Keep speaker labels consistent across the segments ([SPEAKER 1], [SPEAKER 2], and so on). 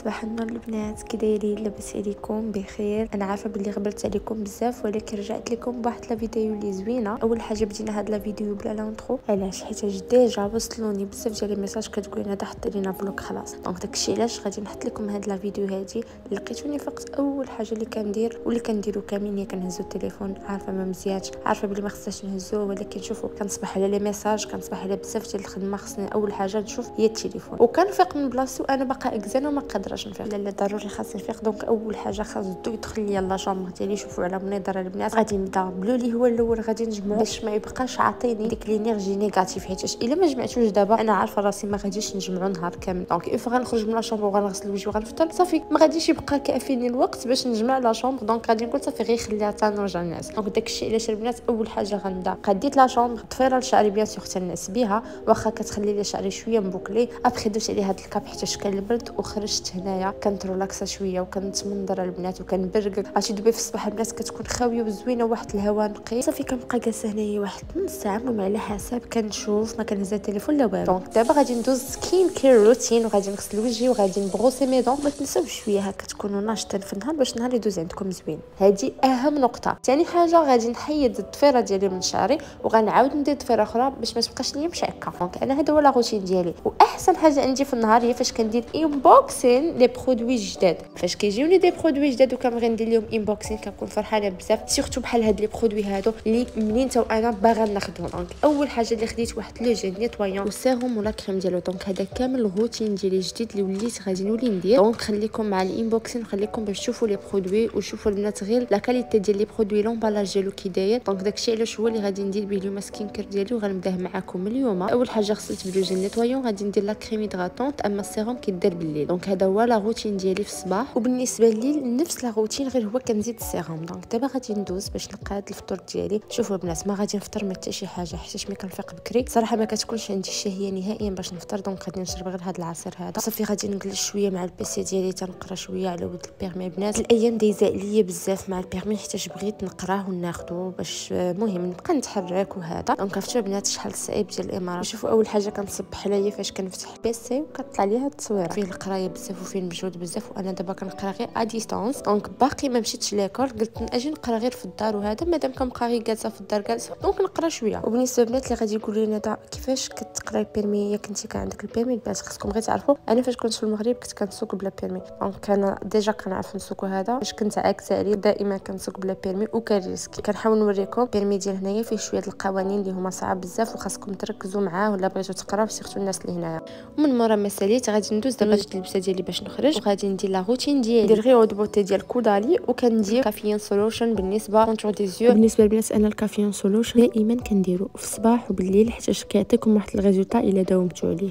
[SPEAKER 1] صباح النور البنات، كي دايرين؟ لاباس عليكم؟ بخير. انا عارفه بلي غبرت عليكم بزاف، ولكن رجعت لكم بواحد لا فيديو اللي زوينه. اول حاجه بدينا هاد لا فيديو بلا لونترو، علاش؟ حيت ديجا وصلوني بزاف ديال الميساج كتقول لنا حط لينا فلوق خلاص. دونك داكشي علاش غادي نحط لكم هاد لا فيديو هادي. لقيتوني فقط اول حاجه اللي كندير واللي كنديرو كاملين هي كنهزو التليفون. عارفه ما مزيانش، عارفه بلي ما خصناش نهزوه، ولكن شوفوا كنصبح على لي ميساج، كنصبح على بزاف ديال الخدمه. خصني اول حاجه نشوف هي التليفون، وكنفيق من بلاصتو انا باقا اكزانه وما قادراش نفيق. لا ضروري خاصني نفيق. دونك اول حاجه خاص الضو يدخل ليا لا شامبر ديالي. شوفوا على منظر البنات، غادي نبدا بلو اللي هو الاول، غادي نجمعو باش ما يبقاش عاطيني ديك لينيرجي نيجاتيف، حيت الا ما جمعتوش دابا انا عارفه راسي ما غاديش نجمعو نهار كامل. دونك اف غنخرج من لا شامبر وغنغسل وجهي وغنفطر صافي، ما غاديش يبقى كافيني الوقت باش نجمع لا شامبر. دونك غادي نقول صافي غير خليها حتى نرجع الناس. دونك داكشي علاش البنات اول حاجه غنبدا قديت لا شامبر، طفيره لشعري بيان سور تنعس بها، واخا كتخلي لي شعري شويه مبوكلي. ابخي درت عليه هاد الكاب حيت كان البرد، وخرجت هنايا كنت ريلاكسا شويه وكنتمنظر البنات وكنبرقق. عرفتي دابا في الصباح البنات كتكون خاويه وزوينه واحد الهواء نقي. صافي كنبقى جالسه هنايا واحد نص ساعه المهم على حساب، كنشوف ما كنهز التليفون لا والو. دونك دابا غادي ندوز سكين كير روتين، وغادي نغسل وجهي وغادي نبروسي مي دون. ما تنساوش شويه هكا تكونوا ناشطين في النهار باش النهار يدوز عندكم زوين. هذه اهم نقطه. ثاني حاجه غادي نحيد الضفيره ديالي من شعري، وغنعاود ندير ضفيره اخرى باش ما تبقاش ليا مشعكه. دونك انا هذا هو لا روتين ديالي. واحسن حاجه عندي في النهار هي فاش كندير انبوكسين لي برودوي جداد. فاش كيجيوني دي برودوي جداد وكنبغي ندير لهم انبوكسين كنكون فرحانه بزاف، سورتو بحال هاد لي برودوي هادو اللي منين تا انا باغا ناخذهم. دونك اول حاجه اللي خديت واحد لو جيل نيتوايون وسيروم ولا كريم ديالو. دونك هذا كامل الروتين ديالي الجديد اللي وليت غادي نولي ندير. دونك خليكم مع الانبوكسين، خليكم باش تشوفوا لي برودوي وشوفوا البنات غير لا كاليتي ديال لي برودوي، لومبالاج ديالو كي داير. دونك داكشي علاش هو اللي غادي ندير به اليوم سكين كير ديالي وغنبداه معكم اليوم. اول حاجه غسلت بلو جيل نيتوايون، غادي ندير لا كريم هيدراتونط، اما السيروم كيدير بالليل. دونك هذا هو لا روتين ديالي في الصباح. وبالنسبه لليل نفس لا روتين غير هو كنزيد السيروم. دونك دابا غادي ندوز باش نلقى هاد الفطور ديالي. شوفوا البنات ما غادي نفطر ما حتى شي حاجه، حيت ملي كنفيق بكري صراحه ما كتكونش عندي الشهيه نهائيا باش نفطر. دونك غادي نشرب غير هاد العصير هذا صافي. غادي نجلس شويه مع البيسي ديالي تنقرا شويه على ود البيرمي. البنات الايام دايزه عليا بزاف مع البيرمي حيت بغيت نقراه وناخذه باش مهم نبقى نتحرك وهذا. دونك عرفتوا البنات شحال صعيب ديال الامارات. شوفوا اول حاجه كنصبح حنايا فاش كنفتح البيسي وكطلع لي هاد التصويره فيه القرايه بزاف وفيه المجهود بزاف. وانا دابا كنقرا غير ا ديستانس. دونك باقي ما مشيتش ليكول، قلت اجي نقرا غير في الدار وهذا مادام كنبقى غير جالسه في الدار جالسه. دونك نقرا شويه. وبالنسبه للبنات اللي غادي يقولوا لنا كيفاش كتقرا البيرمي، يا كنتي كان عندك البيرمي البنات خصكم غير تعرفوا انا فاش كنت في المغرب كنت كنسوق بلا بيرمي. دونك انا ديجا كنعرف نسوق هذا. فاش كنت عاكسه عليه دائما كنسوق بلا بيرمي وكنريسكي. كنحاول نوريكم البيرمي ديال هنايا فيه شويه القوانين اللي هما صعاب بزاف وخاصكم تركزوا معاه ولا بغيتو تقراو، سيرتو الناس اللي هنايا. ومن مورا ما ساليت غادي ندوز دابا جبت اللبسه ديالي باش نخرج، وغادي ندير لا روتين ديالي. ندير غير اود بوتي ديال كودالي، وكندير كافيين سولوشن بالنسبه كونتور دي زيو. بالنسبه للبنات انا الكافيين سولوشن دائما كنديرو في الصباح وبالليل حيت كيعطيكم واحد الريزولطا الا داومتوا عليه.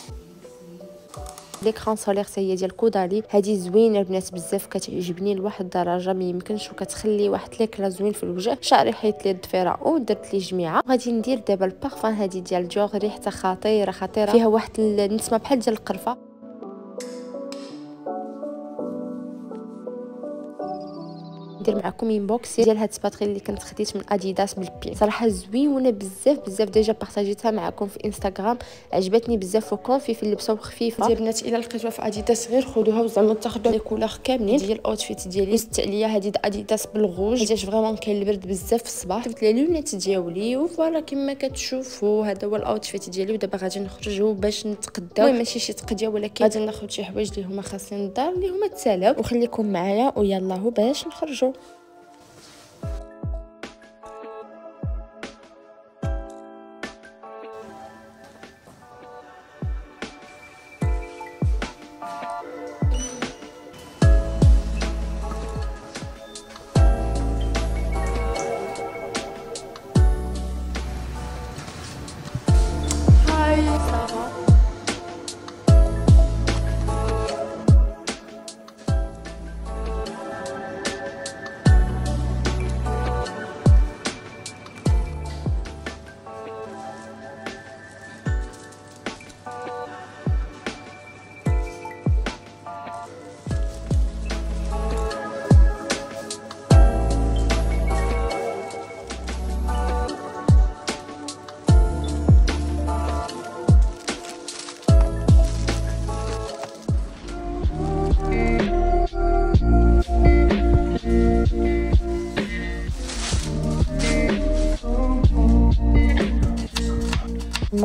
[SPEAKER 1] ليكران سولير سي ديال كودالي، هذه زوينه البنات بزاف كتعجبني لواحد الدرجه ما يمكنش، وكتخلي واحد ليكلا زوين في الوجه. شعري حيت لي الضفيره ودرت لي جميعه. غادي ندير دابا البارفان هذه ديال جوغ، ريحتها خطيره خطيره، فيها واحد النسمه بحال ديال القرفه. ندير معكم انبوكس ديال هاد السباتري اللي كنت خديت من اديداس بالبي. صراحه زوينه بزاف بزاف، ديجا بارطاجيتها معكم في انستغرام، عجبتني بزاف وكونفي في اللبسه وخفيفه. ديال البنات الا لقيتوها في اديداس غير خذوها وزعما تاخذوا لي كولور كاملين ديال الاوتفيت ديالي. زدت عليا هذه اديداس بالغوج حيت فريمون كاين البرد بزاف في الصباح. درت لي لونيت ديالي وفوالا كما كتشوفوا هذا هو الاوتفيت ديالي. ودابا غادي نخرجوا باش نتقداو، ماشي شي تقديه ولكن غادي ناخذ شي حوايج اللي هما خاصين الدار اللي هما تسالاو. وخليكم معايا ويلا هو باش نخرجوا.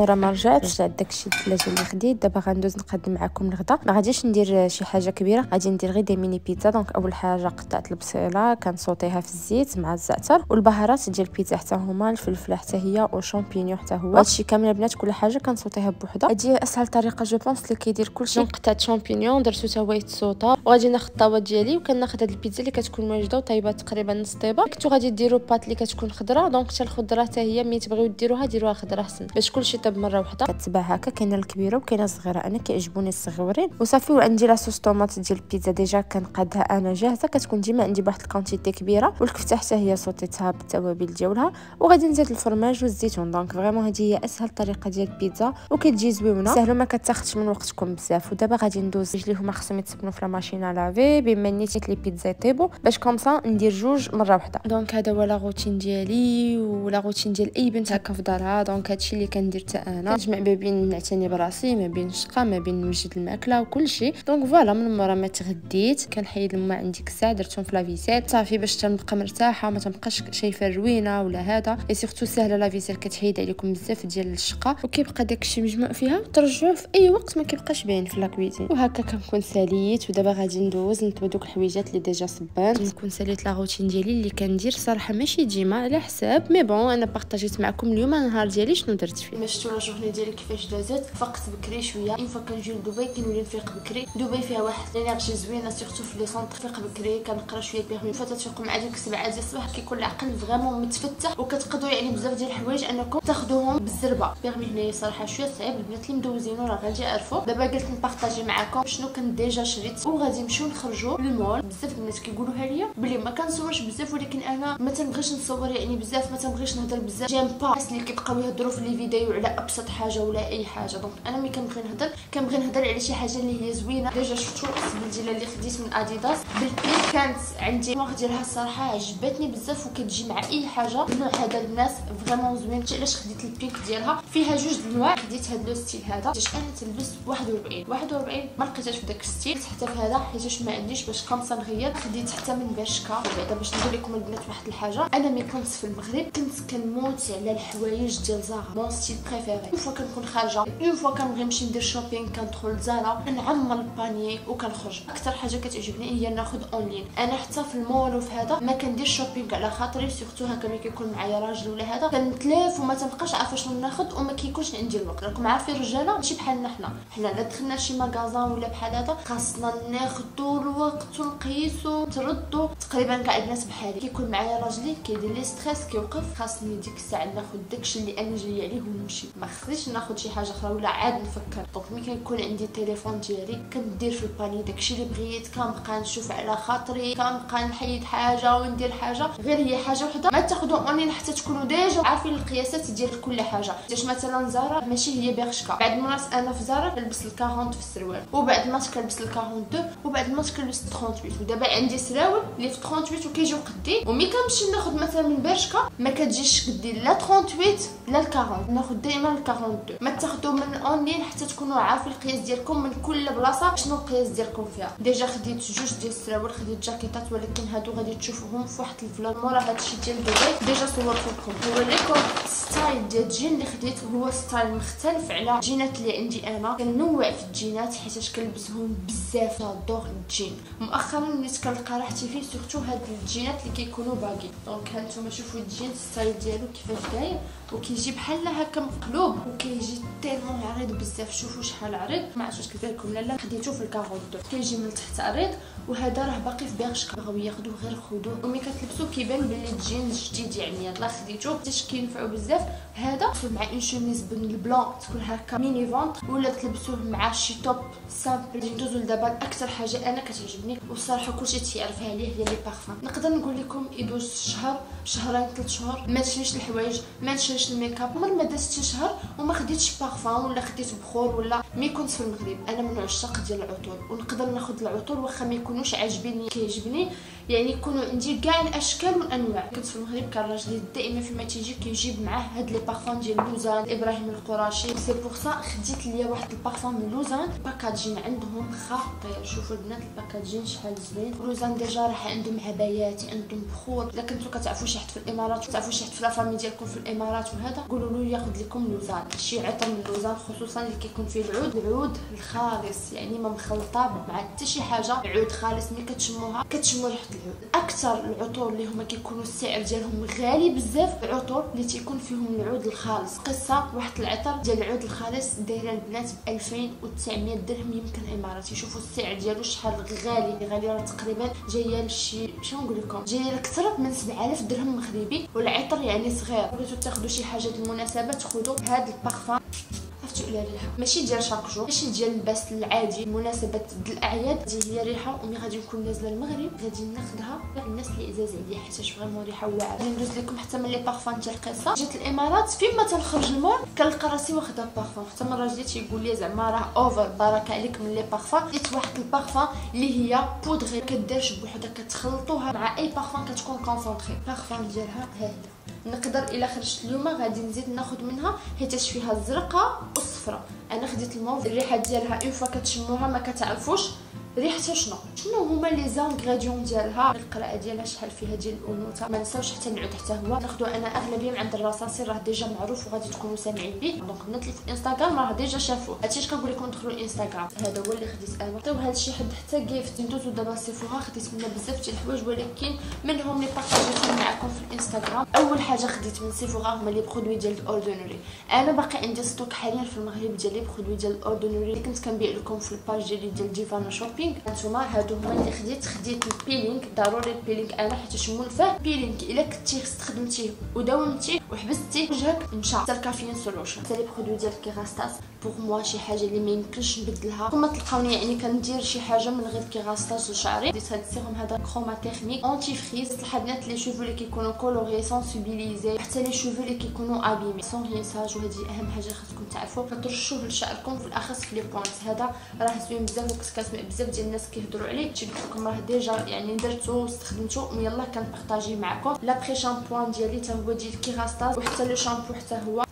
[SPEAKER 1] مورا ما رجعت داكشي الثلاجه اللي خديت. دابا غندوز نقدم معكم الغدا. ما غاديش ندير شي حاجه كبيره، غادي ندير غير دي ميني بيتزا. دونك اول حاجه قطعت البصيله كنصوتيها في الزيت مع الزعتر، والبهارات ديال البيتزا حتى هما الفلفله حتى هي وشامبينيون حتى هو. هادشي كامل البنات كل حاجه كنصوتيها بوحدها. هادي اسهل طريقه جو بونس اللي كيدير كلشي. قطعت شامبينيون درتو تا هو يتصوطا، وغادي ناخذ الطاوه ديالي وكناخذ هاد البيتزا اللي كتكون واجده وطايبه تقريبا نص طيبه. كنتو غادي ديروا بات اللي كتكون خضراء، دونك حتى الخضره حتى هي ملي تبغيو ديروها خضراء احسن باش كلشي طيب مره واحده. كتباع هكا، كاينه الكبيره وكاينه الصغيره، انا كيعجبوني الصغيورين وصافي. وعندي لاصوص طوماط ديال البيتزا ديجا كنقادها انا جاهزه، كتكون ديما عندي بواحد الكونتيتي كبيره. والكفته حتى هي صوتيتها بالتوابل ديالها، وغادي نزيد الفرماج والزيتون. دونك فريمون هذه هي اسهل طريقه ديال البيتزا وكتجي زوينه سهله ما كتاخذش من وقتكم بزاف. ودابا غادي ندوز اللي هما خصهم يتسبنوا في لا ماشين لافي بما نيت لي بيتزا يطيبوا باش كومسا ندير جوج مره واحده. دونك هذا هو لا روتين ديالي ولا روتين ديال اي بنت هكا في دارها. دونك هادشي اللي كندير حتى انا، كنجمع ما بين نعتني براسي، ما بين الشقه، ما بين نوجد الماكله وكل شيء. دونك فوالا من مورا ما تغديت كنحيد الماء عندي كساع درتهم في لافيسيل صافي باش تنبقى مرتاحه ما تبقاش شايفه الروينه ولا هذا. اي سيرتو سهله لافيسيل كتحيد عليكم بزاف ديال الشقه وكيبقى داكشي مجموع فيها ترجعوه في اي وقت ما كيبقاش باين في لاكويزين. وهكا كنكون ساليت. ودابا غادي ندوز نطوي دوك الحويجات اللي ديجا صبانت. نكون ساليت لا روتين ديالي اللي كندير صراحه ماشي ديما على حساب مي بون انا بارطاجيت معكم اليوم النهار ديالي شنو درت فيه. ما شفتوا لا جورني ديالي كيفاش دازت. فقت بكري شويه اين فوا كنجي لدبي كنولي نفيق بكري. دبي فيها واحد لينيرجي زوينه سيرتو في لي سونطر. نفيق بكري كنقرا شويه بيرمي فوا تفيقوا مع ديك 7 ديال الصباح كيكون العقل فريمون متفتح وكتقدروا يعني بزاف ديال الحوايج انكم تاخذوهم بالزربه. بيرمي هنايا صراحه شويه صعيب، البنات اللي مدوزينو راه غادي يعرفوا. دابا قلت نبارطاجي معكم شنو كنت ديجا شريت وغادي نمشيو نخرجوا للمول. بزاف الناس كيقولوها ليا بلي ما كنصورش بزاف، ولكن انا ما تنبغيش نصور يعني بزاف، ما تنبغيش نهضر بزاف. جيم با الناس اللي كيبقاو يهضروا في لي فيديو على ابسط حاجه ولا اي حاجه. دونك انا ملي كنبغي نهضر على شي حاجه اللي هي زوينه. ديجا شفتوا السبلجيله اللي خديت من اديداس بالبيل كانت عندي الواغ ديالها الصراحه عجبتني بزاف وكتجي مع اي حاجه. النوع هذا الناس فريمون زوين. علاش خديت البينك ديالها فيها جوج الانواع. خديت هذا لو ستيل هذا باش انا تلبس 41 ما لقيتهاش في داك الستيل حتى في هذا حيتاش ما عنديش باش كومسا نغير. خديت حتى من برشكا. بعدا باش نقول لكم البنات واحد الحاجه، انا ملي كنت في المغرب كنت كنموت على الحوايج ديال زارا مون ستيل بريفيري. اون فوا كنكون خارجه اون فوا كنبغي نمشي ندير شوبينغ كندخل زارا نعمر البانيي وكنخرج. اكثر حاجه كتعجبني هي ناخذ اونلاين. انا حتى في المول وفي هذا ما كندير شوبينغ على خاطري سورتو هكا ملي كيكون معايا راجل ولا هذا كنتلاف وما تنبقاش عارفه شنو ناخذ وما كيكونش عندي الوقت. راكم عارفين الرجاله ماشي بحالنا حنا لا دخلنا شي ماغازان ولا بحال هذا خاصنا ناخذوا الوقت ونقيسوا نتردوا. تقريبا كاع الناس بحالي كيكون معايا راجلي كيدير لي ستريس كيوقف خاصني ديك الساعه ناخذ داكشي اللي انا جايه عليه ونمشي. ما خصنيش ناخذ شي حاجه اخرى ولا عاد نفكر. دونك ملي كيكون عندي التليفون ديالي كندير في الباني داكشي اللي بغيت. كنبقى نشوف على خاطري، كنبقى نحيد حاجه وندير حاجه غير هي حاجه وحده. ما تاخذوا اونلاين حتى تكونوا ديجا عارفين القياسات ديال كل حاجه. باش مثلا زارا ماشي هي برشكا. بعد المرات انا في زارا كنلبس ال 40 في السروال، وبعد ما كنلبس ال 42، وبعد ما كنلبس 38. ودابا عندي سراول اللي في 38 وكيجيو قدي. وملي كنمشي ناخذ مثلا من برشكا ما كتجيش قدي لا 38 لا 40. ناخذ دائما ال 42. ما تاخذوا من اونلاين حتى تكونوا عارفين القياس ديالكم من كل بلاصه شنو القياس ديالكم فيها. ديجا خديت جوج ديال السراول، خديت جاكيطات، ولكن هادو غادي تشوفوهم في واحد الفلوق مورا هادشي ديال دبي. ديجا صورتكم نوريكم ستايل ديال الجين اللي خديت. هو ستايل مختلف على الجينات اللي عندي انا. كنوع في الجينات حيتاش كنلبسهم بزاف. دور الجين مؤخرا وليت كنلقى راحتي فيه سورتو هاد الجينات اللي كيكونوا باقي. دونك هانتوما شوفوا الجين ستايل ديالو كيفاش داير وكيجي بحال هكا مقلوب وكيجي تيلمون عريض بزاف. شوفوا شحال عريض، ما عرفتش كيف لكم. لا خديته في ال 42 كيجي من تحت عريض. وهذا راه باقي في برشكا بغاو ياخذوه غير خذوه. وملي كتلبسوه كيبان بلي الجين جديد يعني. يلاه خديتوه حيت كينفعوا بزاف. هذا مع اون شوميز بالبلون تكون هكا ميني فونط، ولا تلبسوه مع شي توب سامبل. ندوزو لدابا اكثر حاجه انا كتعجبني والصراحه كلشي تيعرف عليه هي لي بارفان. نقدر نقول لكم يدوز شهر شهرين 3 شهور ما نشريش الحوايج ما نشريش الميكاب. عمر ما دازت شهر وما خديتش بارفان ولا خديت بخور ولا
[SPEAKER 2] مي كنت في المغرب انا من عشاق ديال العطور، ونقدر ناخذ العطور واخا ما يكونوش عاجبيني كيعجبني، يعني يكونوا عندي كاع الاشكال والانواع. كنت في المغرب كان راجلي دائما فيما تيجي كيجيب معاه هاد لي بارفان ديال لوزان، ابراهيم القراشي. سي بور سا خديت ليا واحد البارفان من لوزان، باكاجين عندهم خطير. شوفوا البنات الباكاجين شحال زوين. لوزان ديجا راه عندهم عبايات، عندهم بخور. الا كنتو كتعرفوا شي حد في الامارات، تعرفوا شي حد في لافامي ديالكم في الامارات وهذا، قولوا له ياخذ لكم لوزان، شي عطر من لوزان، خصوصا اللي كيكون فيه العود الخالص، يعني ما مخلطه مع حتى شي حاجه، عود خالص. ملي كتشموها كتشموا ريحه العود. اكثر العطور اللي هما كيكونوا السعر ديالهم غالي بزاف، العطور اللي تيكون فيهم العود الخالص. قصه واحد العطر ديال العود الخالص دايره البنات ب 2900 درهم يمكن اماراتي. شوفوا السعر ديالو شحال غالي، راه تقريبا جايه لشي شنو نقول لكم، جايه اكثر من 7000 درهم مغربي. والعطر يعني صغير، بغيتو تاخذوا شي حاجه المناسبات خذوا هذا البارفان. عرفتوا على الريحه ماشي ديال شاك جو، ماشي ديال اللباس العادي، مناسبات الاعياد. هذه هي ريحه، ومي غادي نكون نازله المغرب غادي ناخذها الناس اللي عزاز عليا، حيت فريمون ريحه واعره. غادي ندوز لكم حتى من لي بارفان ديال القصه. جيت الامارات فيما تنخرج المول كنلقى راسي واخده بارفان، حتى من راجلي تيقول لي زعما راه اوفر بركه عليك من لي بارفان. لقيت واحد البارفان اللي هي بودغي كديرش بوحدها، كتخلطوها مع اي بارفان كتكون كونسونطري. البارفان ديالها هذا نقدر الا خرجت اليوم غادي نزيد ناخذ منها حيت فيها الزرقاء والصفراء. انا خديت الموف. الريحه ديالها اون فوا كتشموها ما كتعرفوش ريحتها شنو هما لي زانغريديون ديالها. القراءه ديالها شحال فيها ديال الانوثه. ما نساوش حتى العود حتى هو ناخذو. انا اغلبيه من عند الرصاصي راه ديجا معروف وغادي تكونوا سامعين به، دونك البنات اللي في الانستغرام راه ديجا شافوه. هادشي اش كنقول لكم دخلوا الانستغرام. هذا هو اللي خديت انا. حتى هذا الشيء حتى كيفت ندوزو دابا سيفورا خديت منها بزاف ديال الحوايج، ولكن منهم اللي بارطاجيتهم معكم في الانستغرام. اول حاجه خديت من سيفورا هما لي برودوي ديال الاوردينري. انا باقي عندي ستوك حاليا في المغرب ديال لي برودوي ديال الاوردينري اللي كنت كنبيع لكم في الباج ديال ديفانا شوبينغ. هانتوما هادو هما اللي خديت البيلينغ. ضروري البيلينغ انا حيت شمون فيه بيلينغ الا كنتي استخدمتيه وداومتيه وحبستيه وجهك مشى. حتى الكافيين سولوشن، حتى لي برودوي ديال كيغاستاس بوغ موا شي حاجه اللي ما يمكنش نبدلها. كما تلقاوني يعني كندير شي حاجه من غير كيغاستاس لشعري. ديت هاد السيروم هذا كروما تكنيك اونتي فريز. الحبنات لي شوفو اللي كيكونوا كولوري سونسيبيليزي، حتى لي شوفو اللي كيكونوا ابيمي سون ريساج. وهذه اهم حاجه خاصكم تعرفوا، كترشوه لشعركم في الاخص في لي بوينت. هذا راه زوين بزاف وكنت كنسمع بزاف ديال الناس كيهضروا عليه. قلت لكم راه ديجا يعني درتو واستخدمتو ويلا كنبارطاجي معكم. لابري شامبوان ديالي تا هو ديال كيغاستاس، وحتى لو شامبو حتى هو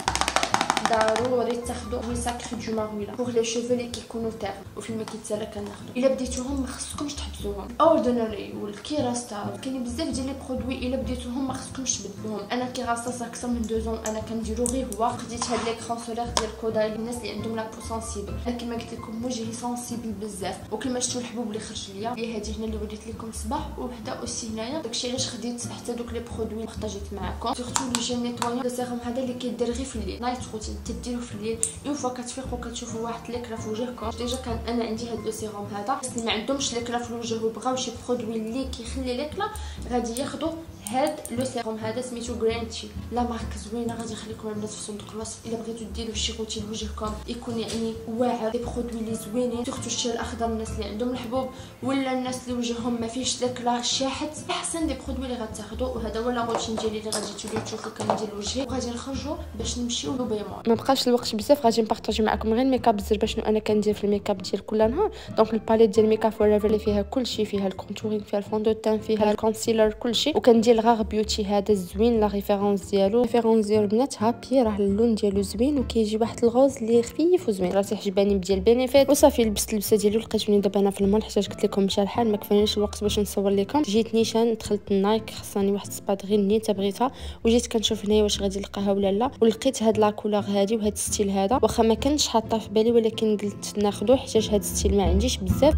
[SPEAKER 2] ضروري تاخذوا وي ساكري دو مارولا بوغ لي شوفو اللي كيكونوا تاغ وفيما كيتسالى كناخذوا. الا بديتوهم ما خصكمش تحبسوهم. اوردينري والكيراستا كاين بزاف ديال لي برودوي الا بديتوهم ما خصكمش تبدلوهم. انا كيراستا اكثر من 2 انا كنديرو غير هو. خديت هاد ليكرون سولير ديال كوداي الناس اللي عندهم لا بو سونسيبل. لكن ما قلت لكم وجهي سونسيبل بزاف، وكما شفتوا الحبوب اللي خرج ليا اللي هذه هنا اللي وريت لكم الصباح، وحده اوسي هنايا. داكشي علاش خديت حتى دوك لي برودوي بارطاجيت معكم. سورتو لو جيل نيطويون دو سيروم هذا اللي كيدير غير في الليل، نايت روتين تديروه في الليل. اون فوا كتفيقوا كتشوفوا واحد ليكرا في وجهكم. ديجا كان انا عندي هاد لو سيروم هذا. الناس اللي ما عندهمش ليكرا في الوجه وبغاو شي برودوي اللي كيخلي ليكرا غادي ياخذوا هاد لو سيروم هذا سميتو جرين تي. لا مارك زوينه غادي نخليكم البنات في صندوق الوصف الا بغيتو ديروا شي روتين لوجهكم يكون يعني واعر. لي برودوي اللي زوينين سورتو الشيء الاخضر الناس اللي عندهم الحبوب ولا الناس اللي وجههم ما فيهش ليكرا شاحت. احسن لي برودوي اللي غتاخذوا. وهذا هو لا روتين ديالي اللي غادي توليو تشوفوا كندير وجهي. وغادي نخرجوا باش نمشيو لبيمون. ما بقاش الوقت بزاف، غادي نبارطاجي معكم غير الميكاب الزربه شنو انا كندير في الميكاب ديال كل نهار. دونك الباليت ديال الميكاب فوريفر اللي فيها كلشي، فيها الكونتورينغ، فيها الفون دو تان، فيها الكونسيلر، كلشي. وكندير الغاغ بيوتي هذا الزوين. لا ريفيرونس ديالو البنات هابي، راه اللون ديالو زوين وكيجي واحد الغوز اللي خفيف وزوين. راسي عجباني ديال بينيفيت. وصافي لبست اللبسه ديالي ولقيتوني دابا انا في المول حيت قلت لكم مشى الحال ما كفانيش الوقت باش نصور لكم. جيت نيشان دخلت النايك خصني واحد سباد غير نيته بغيتها، وجيت كنشوف هنايا واش غادي نلقاها ولا لا. ولقيت هاد لا كولور هادي وهاد الستيل هذا، واخا ما كنتش حاطه في بالي ولكن قلت ناخذو حيت هاد الستيل ما عنديش بزاف.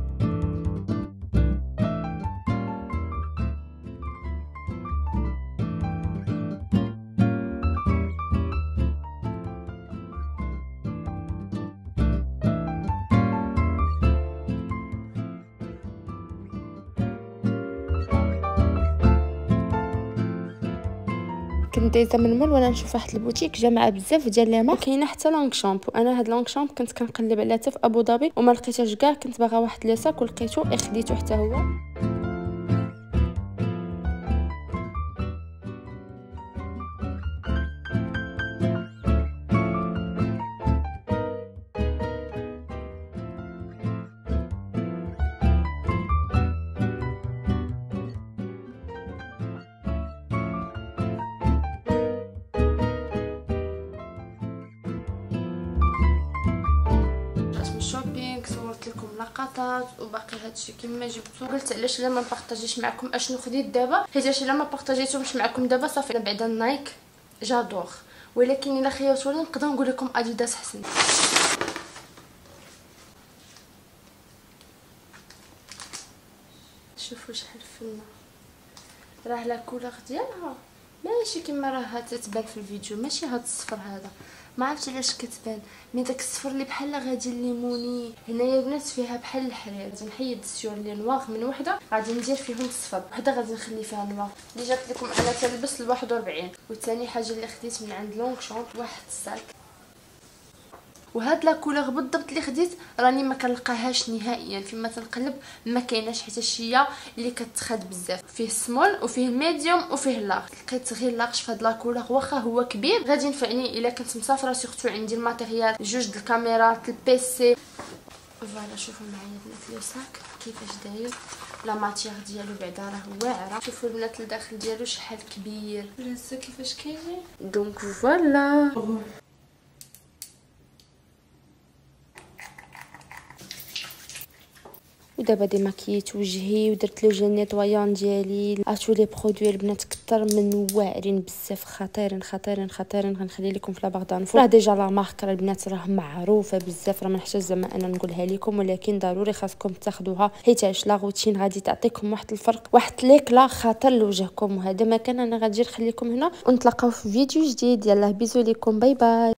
[SPEAKER 2] كنت دايزه من المول وانا نشوف واحد البوتيك جامعه بزاف ديال لي مارك. كاينه حتى لونغ شامبو. انا هاد لونغ شامبو كنت كنقلب عليها حتى في ابو ظبي وما لقيتهاش كاع. كنت باغا واحد لي ساك ولقيتو خديتو حتى هو. لقطات وباقي هادشي كما جبتو. قلت علاش لا ما نبارطاجيش معكم اشنو خديت دابا، حيت الا ما بارطاجيتهمش معكم دابا صافي. انا بعدا نايك جادور، ولكن الا خيرتوني نقدر نقول لكم اديداس حسن. شوفوا شحال فنه، راه لا كولور ديالها ماشي كما راها تتبان في الفيديو، ماشي هاد الصفر هذا، ما عرفتش علاش كتبان مي داك الصفر اللي بحال غادي الليموني. هنايا البنات فيها بحال الحرير، غادي نحيد السيور اللي نواغ من وحده، غادي ندير فيهم الصفر، وحده غادي نخلي فيها نواغ. اللي جات لكم انا تلبس ل 41. وثاني حاجه اللي خديت من عند لونغشون واحد الساك، وهاد لا كولور بالضبط اللي خديت راني ما كنلقاهاش نهائيا فيما تنقلب، ما كايناش حتى شي اللي كتخاد بزاف. فيه سمول وفيه ميديوم وفيه لارج، لقيت غير لارج في هاد لا كولور، واخا هو كبير غادي ينفعني الا كنت مسافره، سورتو عندي الماتيريال جوج د الكاميرات البيسي. فوالا شوفوا معايا البنات لو ساك كيفاش داير، لا ماتيغ ديالو بعدا راه واعره. شوفوا البنات الداخل ديالو شحال كبير، هزا كيفاش كيجي. دونك فوالا ودابا ديماكيت وجهي ودرت لو جيل نيطويان ديالي. عرفتوا لي برودوي البنات كثر من واعرين بزاف، خطيرين خطيرين خطيرين. غنخلي لكم في لا باغ دانفو، راه ديجا لا مارك راه البنات راه معروفه بزاف، راه ما نحتاج زعما انا نقولها لكم، ولكن ضروري خاصكم تاخذوها حيت لا روتين غادي تعطيكم واحد الفرق، واحد ليكلا خطر لوجهكم. وهذا ما كان، انا غادي نخليكم هنا ونتلاقاو في فيديو جديد. يلا بيزو ليكم، باي باي.